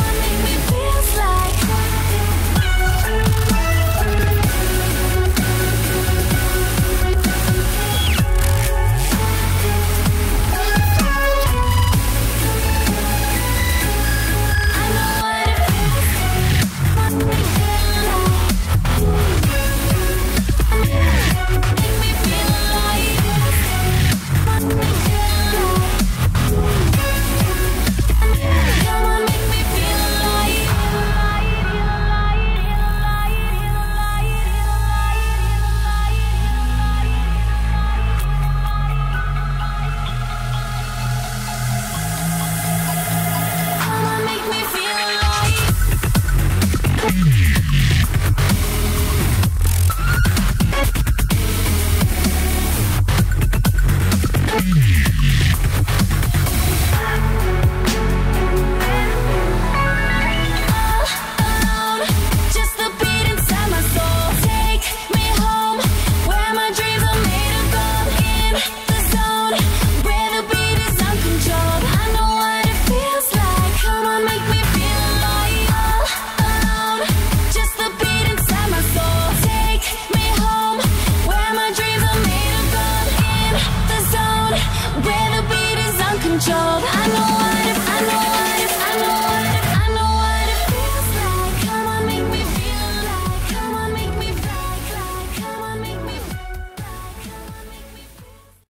on, make me feels like. I know what it feels like. Make me feel like. Make me feel like. Come on, make me feel like. Come on, make me feel like. Alone, just the beat inside my soul. Take me home, where my dreams are made of gold. In the zone, where the beat is uncontrolled. I know what it feels like. Come on, make me feel like. Alone, just the beat inside my soul. Take me home, where my dreams are made of gold. In the zone, where the beat is uncontrolled. I know what it